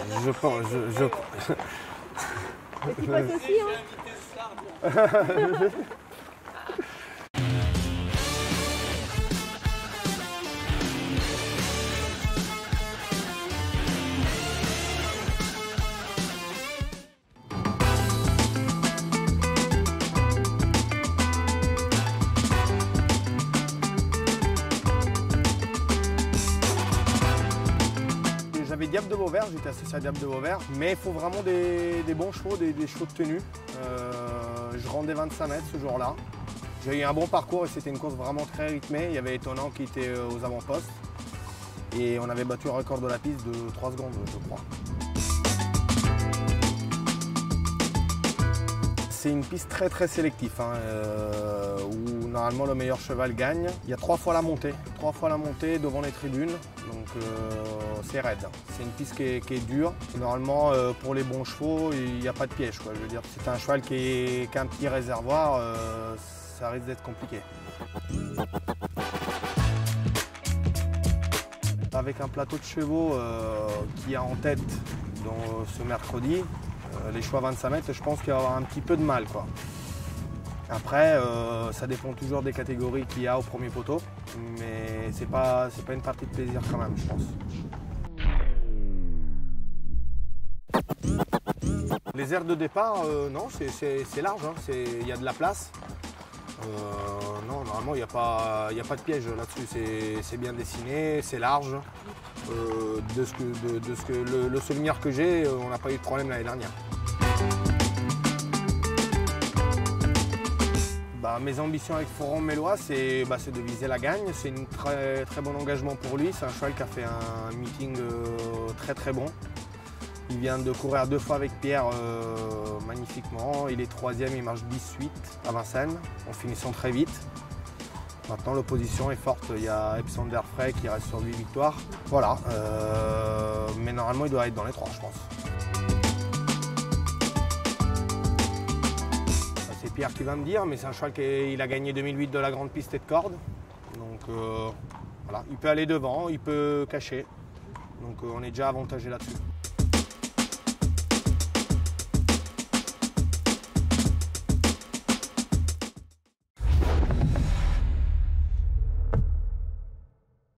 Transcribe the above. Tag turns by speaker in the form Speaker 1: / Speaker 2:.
Speaker 1: Je pense.
Speaker 2: Et tu passes aussi, hein.
Speaker 1: J'avais Diable de Vauvert, j'étais associé à Diable de Vauvert, mais il faut vraiment des bons chevaux, des chevaux de tenue. Je rendais 25 mètres ce jour-là. J'ai eu un bon parcours et c'était une course vraiment très rythmée. Il y avait Étonnant qui était aux avant-postes et on avait battu le record de la piste de 3 secondes, je crois. C'est une piste très sélective, hein, où normalement le meilleur cheval gagne. Il y a 3 fois la montée devant les tribunes, donc c'est raide. C'est une piste qui est dure. Et normalement pour les bons chevaux, il n'y a pas de piège, quoi. Je veux dire, si c'est un cheval qui a un petit réservoir, ça risque d'être compliqué. Avec un plateau de chevaux qui est en tête dans ce mercredi, les chevaux à 25 mètres, je pense qu'il va y avoir un petit peu de mal, quoi. Après, ça dépend toujours des catégories qu'il y a au premier poteau, mais c'est pas une partie de plaisir quand même, je pense. Les aires de départ, non, c'est large, hein, il y a de la place. Non, normalement, il n'y a pas de piège là-dessus, c'est bien dessiné, c'est large. Le souvenir que j'ai, on n'a pas eu de problème l'année dernière. Mes ambitions avec Forum Mélois, c'est de viser la gagne. C'est un très bon engagement pour lui. C'est un cheval qui a fait un meeting très bon. Il vient de courir 2 fois avec Pierre magnifiquement. Il est 3e, il marche 18 à Vincennes, en finissant très vite. Maintenant, l'opposition est forte. Il y a Epsander Frey qui reste sur 8 victoires. Voilà. Mais normalement, il doit être dans les 3, je pense. C'est Pierre qui va me dire, mais c'est un cheval qui a gagné 2008 de la grande piste et de corde. Donc voilà, il peut aller devant, il peut cacher. Donc on est déjà avantagé là-dessus.